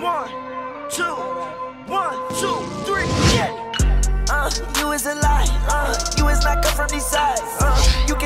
1, 2, 1, 2, 3, yeah. You is a lie, you is not come from these sides, you